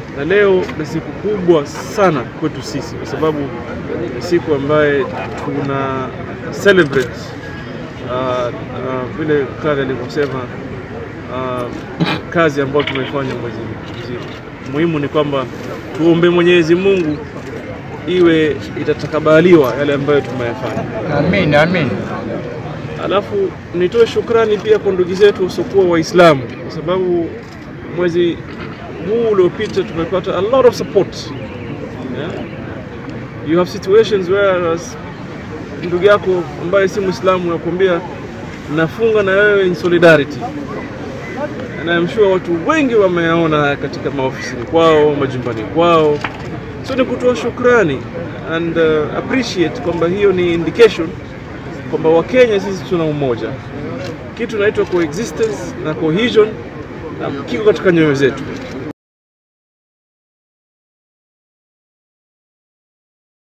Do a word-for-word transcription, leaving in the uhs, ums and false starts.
Na leo ni siku kubwa sana kwetu sisi kwa sababu ni siku ambaye tuna celebrate uh, uh, vile Kale alivyosema uh, kazi ambayo tumefanya mwezi mzima. Muhimu ni kwamba tuombe Mwenyezi Mungu iwe itatakabaliwa yale ambayo tumeyafanya. Amin, amin. Alafu nitoe shukrani pia kwa ndugu zetu wasiokuwa Waislamu kwa sababu mwezi huu uliopita tumepata a lot of support. Yeah? You have situations where ndugu yako ambaye si Muislamu anakuambia nafunga na wewe in solidarity. And I'm sure watu wengi wameona katika maofisini kwao, majumbani kwao. So ni kutoa shukrani and uh, appreciate kwamba hiyo ni indication kwamba Wakenya sisi tuna umoja. Kitu inaitwa coexistence na cohesion na kiko katika nyoyo zetu.